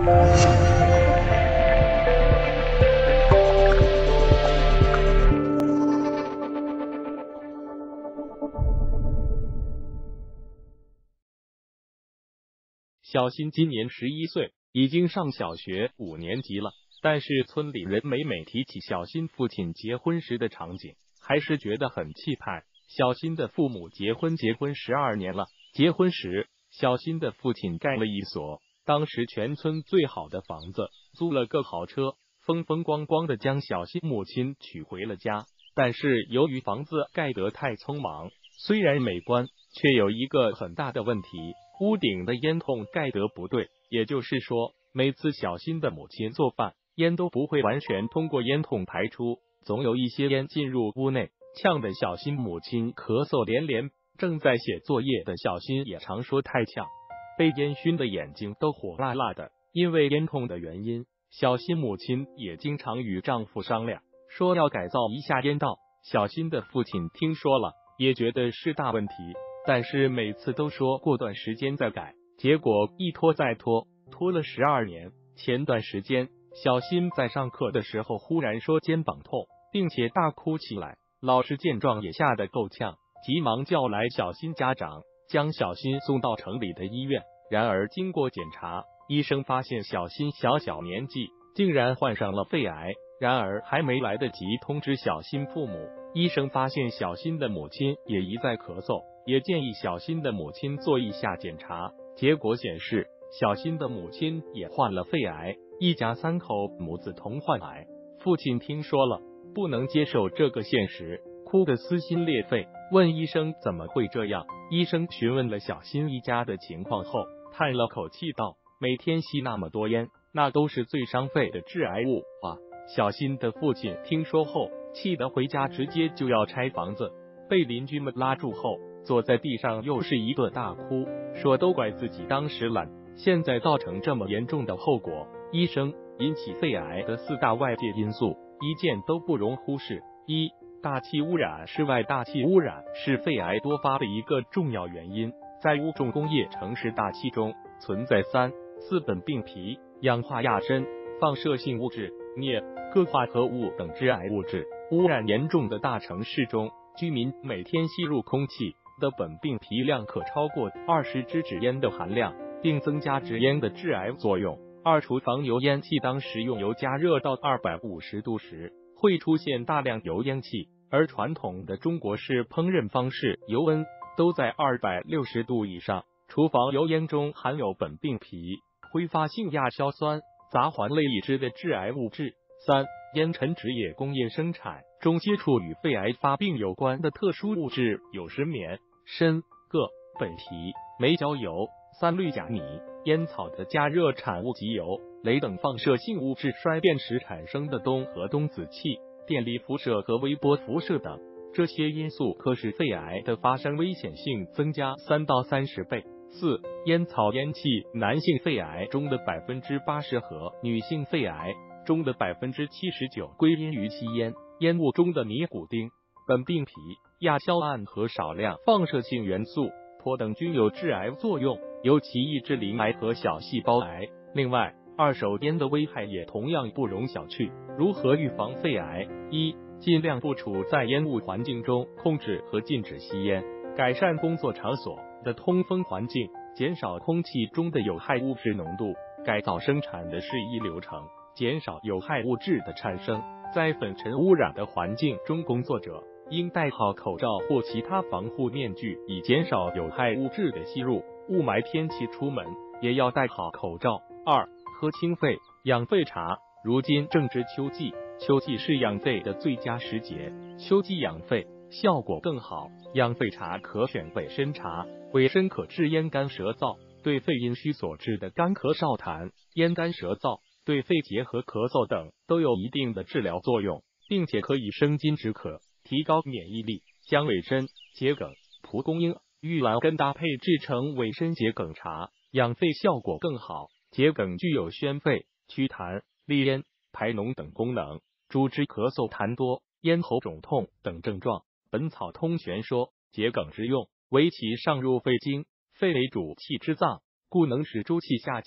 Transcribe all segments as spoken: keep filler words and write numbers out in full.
小新今年十一岁，已经上小学五年级了。但是村里人每每提起小新父亲结婚时的场景，还是觉得很气派。小新的父母结婚结婚十二年了，结婚时小新的父亲盖了一所当时全村最好的房子，租了个豪车，风风光光的将小新母亲娶回了家。但是由于房子盖得太匆忙，虽然美观，却有一个很大的问题，屋顶的烟筒盖得不对，也就是说，每次小新的母亲做饭，烟都不会完全通过烟筒排出，总有一些烟进入屋内，呛得小新母亲咳嗽连连。正在写作业的小新也常说太呛，被烟熏的眼睛都火辣辣的。因为烟筒的原因，小新母亲也经常与丈夫商量，说要改造一下烟道。小新的父亲听说了，也觉得是大问题，但是每次都说过段时间再改，结果一拖再拖，拖了十二年。前段时间，小新在上课的时候忽然说肩膀痛，并且大哭起来。老师见状也吓得够呛，急忙叫来小新家长，将小新送到城里的医院。然而经过检查，医生发现小新小小年纪竟然患上了肺癌。然而还没来得及通知小新父母，医生发现小新的母亲也一再咳嗽，也建议小新的母亲做一下检查。结果显示，小新的母亲也患了肺癌，一家三口母子同患癌。父亲听说了，不能接受这个现实，哭得撕心裂肺，问医生怎么会这样。医生询问了小新一家的情况后，叹了口气道：每天吸那么多烟，那都是最伤肺的致癌物啊！小新的父亲听说后，气得回家直接就要拆房子，被邻居们拉住后，坐在地上又是一顿大哭，说都怪自己当时懒，现在造成这么严重的后果。医生，引起肺癌的四大外界因素，一件都不容忽视。一、大气污染。室外大气污染是肺癌多发的一个重要原因，在污重工业城市大气中存在三、四苯并芘、氧化亚砷、放射性物质、镍、铬化合物等致癌物质。污染严重的大城市中，居民每天吸入空气的苯并芘量可超过二十支纸烟的含量，并增加纸烟的致癌作用。二、厨房油烟气。当食用油加热到二百五十度时，会出现大量油烟气，而传统的中国式烹饪方式油温都在二百六十度以上。厨房油烟中含有苯并芘、挥发性亚硝酸、杂环类已知的致癌物质。三、烟尘。纸业工业生产中接触与肺癌发病有关的特殊物质有石棉、砷、铬、苯提、煤焦油、三氯甲醚、烟草的加热产物及油、镭等放射性物质衰变时产生的氡和氡子气、电离辐射和微波辐射等，这些因素可使肺癌的发生危险性增加三到三十倍。四、烟草烟气。男性肺癌中的百分之八十和女性肺癌中的百分之七十九归因于吸烟。烟雾中的尼古丁、苯并芘、亚硝胺和少量放射性元素钋等均有致癌作用，尤其抑制鳞癌和小细胞癌。另外，二手烟的危害也同样不容小觑。如何预防肺癌？一、尽量不处在烟雾环境中，控制和禁止吸烟，改善工作场所的通风环境，减少空气中的有害物质浓度，改造生产的事宜流程，减少有害物质的产生。在粉尘污染的环境中，工作者应戴好口罩或其他防护面具，以减少有害物质的吸入。雾霾天气出门也要戴好口罩。二、喝清肺养肺茶。如今正值秋季，秋季是养肺的最佳时节，秋季养肺效果更好。养肺茶可选伪参茶，伪参可治咽干舌燥，对肺阴虚所致的干咳少痰、咽干舌燥，对肺结核、咳嗽等都有一定的治疗作用，并且可以生津止渴，提高免疫力。将伪参、桔梗、蒲公英、玉兰根搭配制成伪参桔梗茶，养肺效果更好。桔梗具有宣肺、祛痰、利咽、排脓等功能，主治咳嗽痰多、咽喉肿痛等症状。本草通玄说，桔梗之用，为其上入肺经，肺为主气之脏，故能使诸气下降，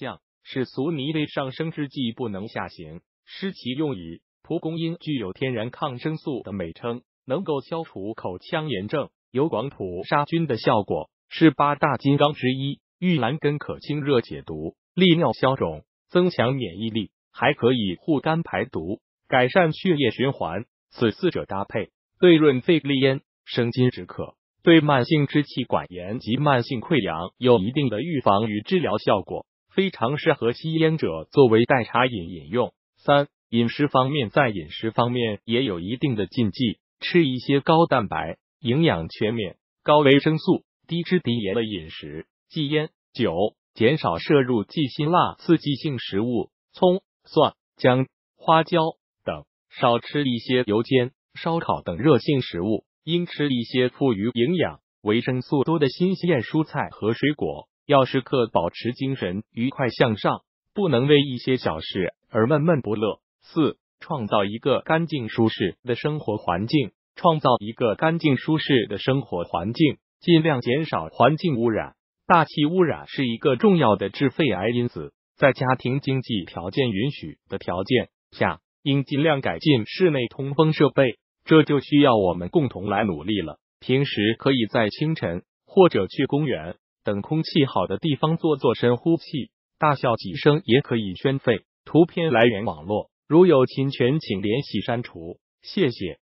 使俗泥类上升之际不能下行，施其用以。蒲公英具有天然抗生素的美称，能够消除口腔炎症，有广谱杀菌的效果，是八大金刚之一。玉兰根可清热解毒、利尿消肿、增强免疫力，还可以护肝排毒、改善血液循环。此四者搭配，对润肺利咽、生津止渴，对慢性支气管炎及慢性溃疡有一定的预防与治疗效果，非常适合吸烟者作为代茶饮饮用。三、饮食方面，在饮食方面也有一定的禁忌，吃一些高蛋白、营养全面、高维生素、低脂低盐的饮食，忌烟、酒，减少摄入忌辛辣刺激性食物，葱、蒜、姜、花椒等，少吃一些油煎、烧烤等热性食物，应吃一些富于营养、维生素多的新鲜蔬菜和水果，要时刻保持精神愉快向上，不能为一些小事而闷闷不乐。四、创造一个干净舒适的生活环境。创造一个干净舒适的生活环境，尽量减少环境污染。大气污染是一个重要的致肺癌因子，在家庭经济条件允许的条件下，应尽量改进室内通风设备，这就需要我们共同来努力了。平时可以在清晨或者去公园等空气好的地方做做深呼气，大笑几声也可以宣肺。图片来源网络，如有侵权请联系删除，谢谢。